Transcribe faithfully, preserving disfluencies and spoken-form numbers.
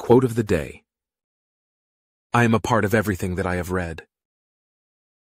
Quote of the day. I am a part of everything that I have read.